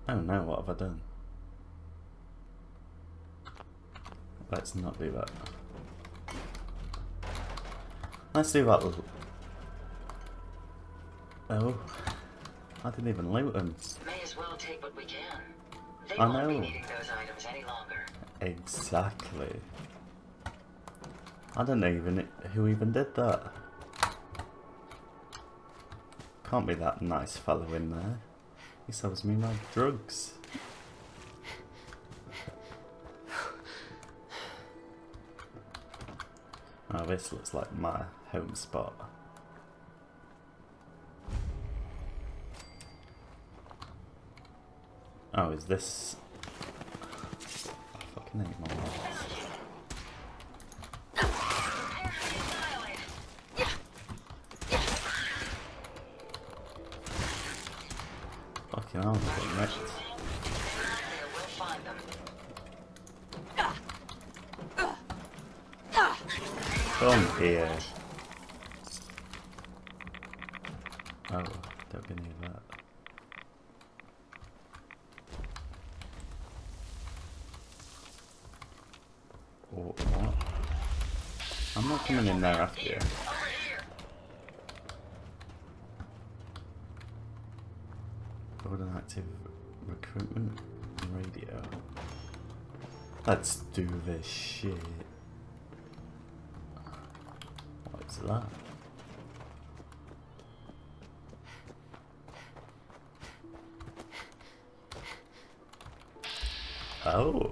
Oh no, what have I done? Let's not do that. Let's do that. Oh, I didn't even loot them. May as well take what we can. They I won't be know. needing those items any longer. Exactly. I don't know even who even did that. Can't be that nice fellow in there. He sells me my drugs. Oh, this looks like my home spot. Oh, is this... I fucking hate my life. Fucking hell, I'm getting wrecked. We'll find them. Come here. Oh, don't be near that. Or what? I'm not coming in there after you. Hold an active recruitment radio. Let's do this shit. What's that? Oh.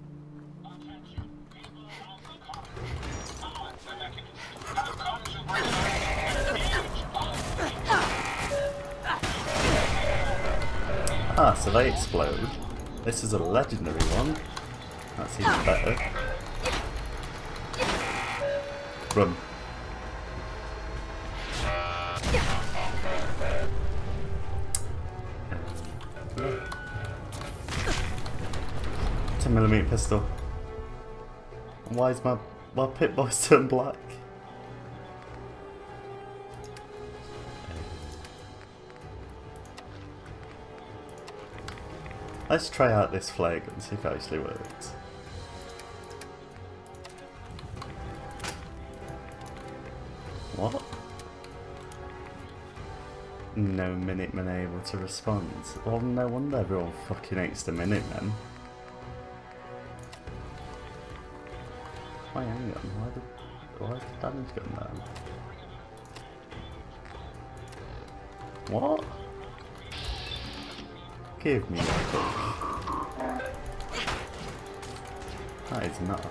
Ah, so they explode. This is a legendary one. That's even better. Run. Yeah. 10mm pistol. Why is my pit boys turned black? Let's try out this flare gun, see if it actually works. What? No Minutemen able to respond. Well, no wonder everyone fucking hates the Minutemen. Why, hang on, why is the damage going down? What? Give me that book. That is not.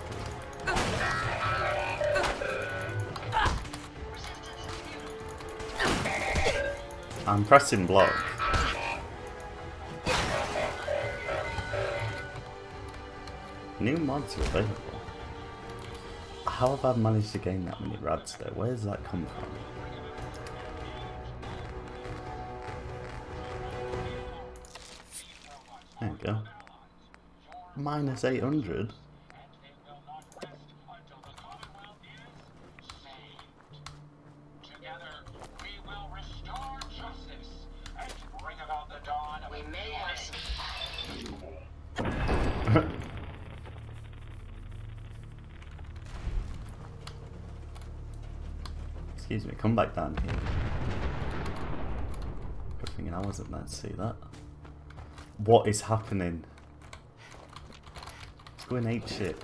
I'm pressing block. New mods are available. How have I managed to gain that many rads though? Where does that come from? There we go. Minus 800. We may have some... Excuse me, come back down here. Good thing I wasn't there to see that. What is happening? It's going ape shit.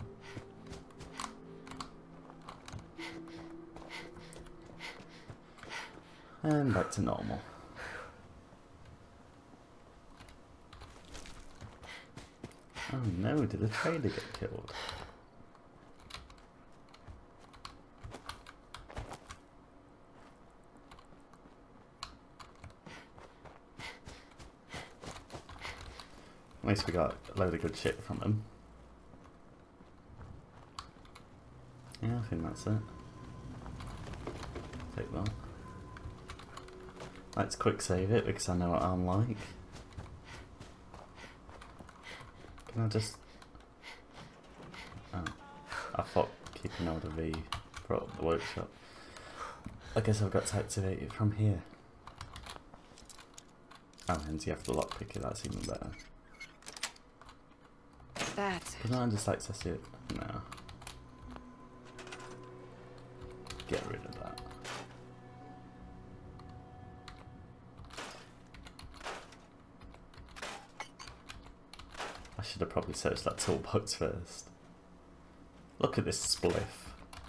And back to normal. Oh no, did the trader get killed? At least we got a load of good shit from him. Yeah, I think that's it. Take that. Let's quick save it because I know what I'm like. Can I just... Oh, I thought keeping order V brought up the workshop. I guess I've got to activate it from here. Oh, and you have to lockpick it, that's even better. That's Can I just access it? No. Get rid of that. I should have probably searched that toolbox first. Look at this spliff.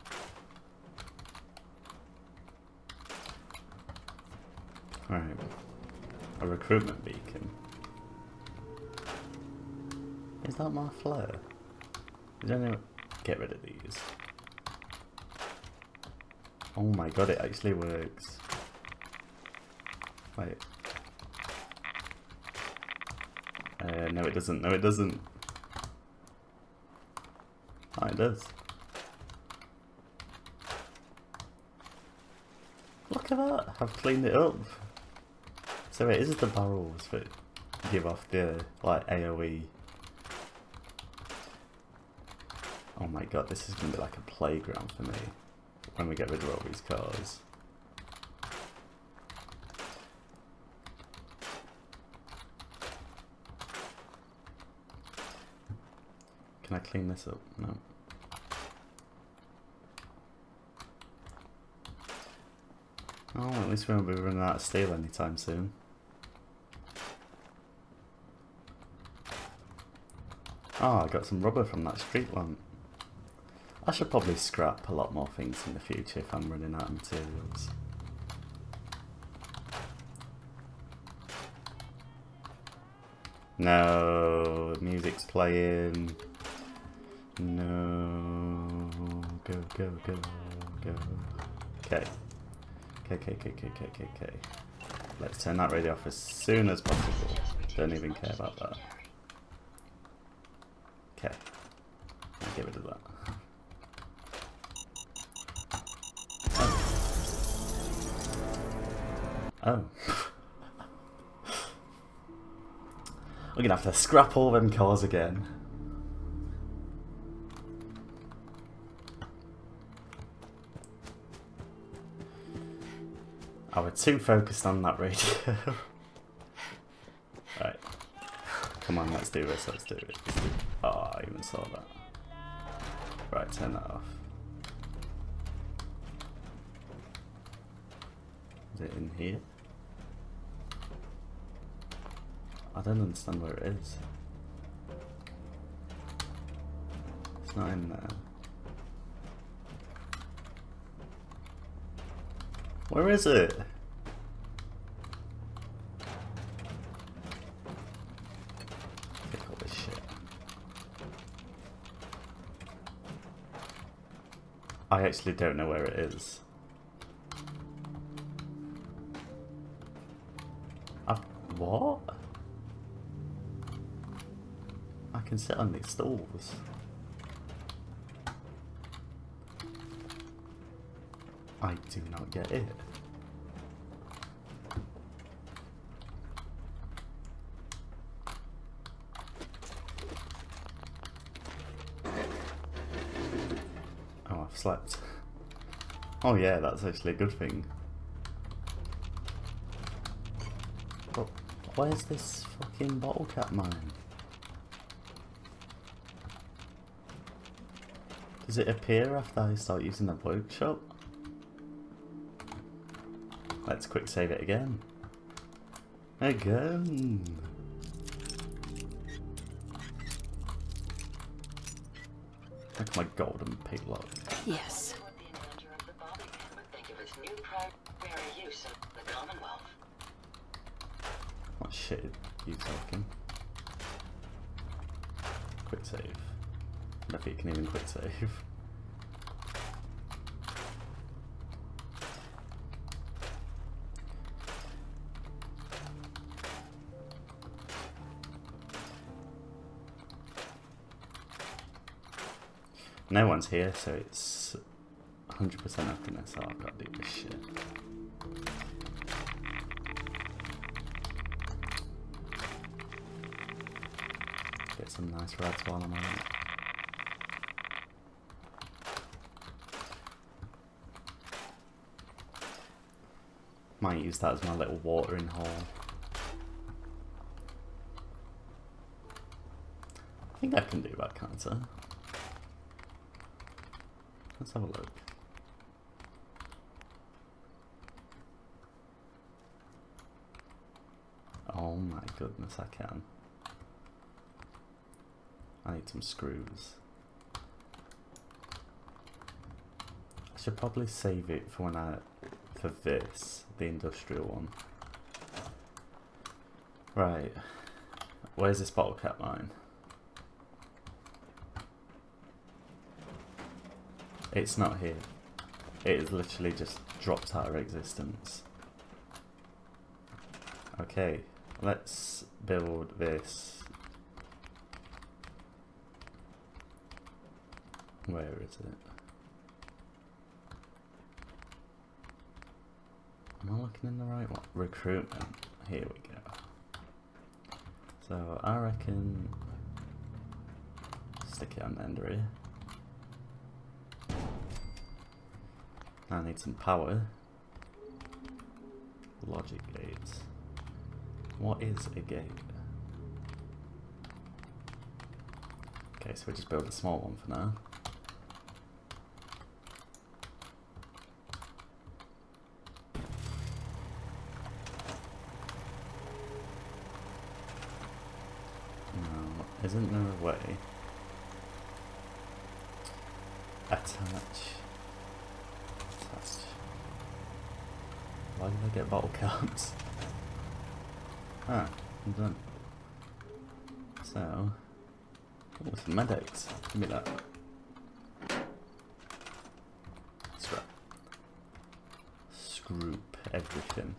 Alright. A recruitment beacon. Is that my flare? Is there any... Get rid of these. Oh my god, it actually works. Wait. No it doesn't, no it doesn't. Oh, it does. Look at that, I've cleaned it up. So it is the barrels that give off the, like, AoE. Oh my god, this is going to be like a playground for me when we get rid of all these cars. Can I clean this up? No. Oh, at least we won't be running out of steel anytime soon. Oh, I got some rubber from that street lamp. I should probably scrap a lot more things in the future if I'm running out of materials. No, music's playing. No, go, go, go, go. Okay. Okay. Let's turn that radio off as soon as possible. Don't even care about that. Okay. I'll get rid of that. Oh. We're gonna have to scrap all them cars again. I was too focused on that radio. Right. Come on, let's do this, let's do it. Oh, I even saw that. Right, turn that off. Is it in here? I don't understand where it is. It's not in there. Where is it? Pick all this shit. I actually don't know where it is. What? I can sit on these stools. I do not get it. Oh, I've slept. Oh yeah, that's actually a good thing. But where's this fucking bottle cap mine? Does it appear after I start using the workshop? Let's quick save it again. Again. Look at my golden pig lock. yes. What the inventor of the bobby pin would think of its new primary use in the Commonwealth. What shit are you talking? Quick save. I don't know if you can even quick save. No one's here, so it's 100% happiness. Oh, I've got to do this shit. Get some nice rides while I'm on it. Might use that as my little watering hole. think I can do that counter. Let's have a look. Oh my goodness, I can. I need some screws. I should probably save it for for this, the industrial one. Right, where's this bottle cap mine? It's not here. It is literally just dropped out of existence. Okay, let's build this. Where is it? Am I looking in the right one? Recruitment. Here we go. So I reckon stick it on the ender here. I need some power. Logic gates. What is a gate? Okay, so we just build a small one for now. No, isn't there a way? Attach. Why did I get bottle caps? Ah, I'm done. So, oh, some medics. Give me that. That's right. Scroop everything.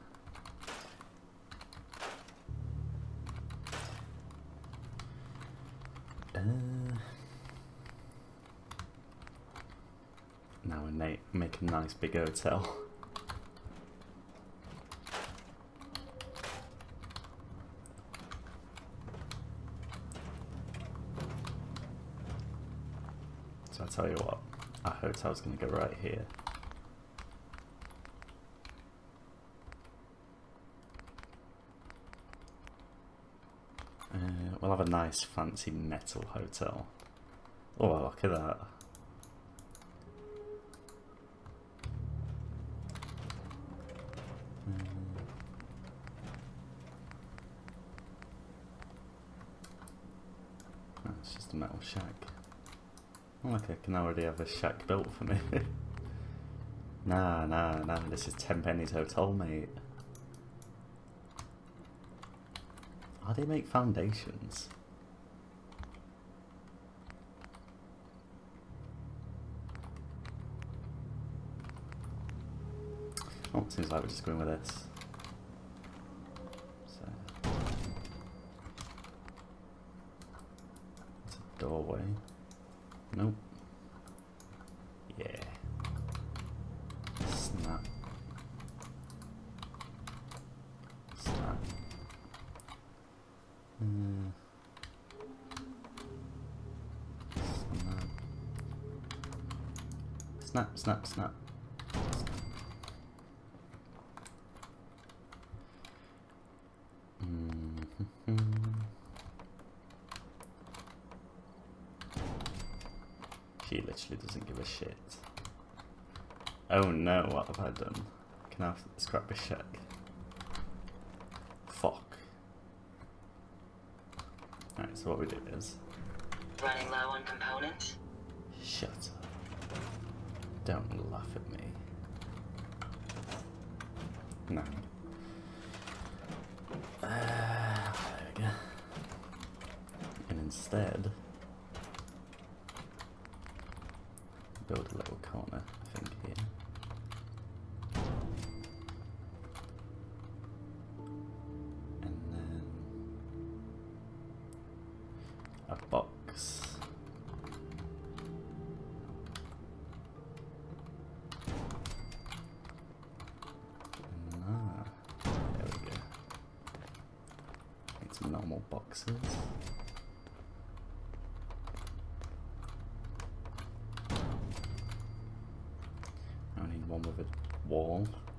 Now we make a nice big hotel. So I tell you what, our hotel's going to go right here. We'll have a nice fancy metal hotel. Oh, look at that. Oh, it's just a metal shack. Oh, look, I can already have a shack built for me. Nah, this is 10 pennies hotel, mate. How do they make foundations? Oh, seems like we're just going with this. So, it's a doorway. Nope. Yeah. Snap. Snap. Snap. Snap, snap. She literally doesn't give a shit. Oh no, what have I done? Can I have scrap a shack? Fuck. Alright, so what we do is... Running low on components? Shut up. Don't laugh at me. No. There we go. And instead... build a little corner, I think, here. And then a box. There we go. Make some normal boxes. One with a wall.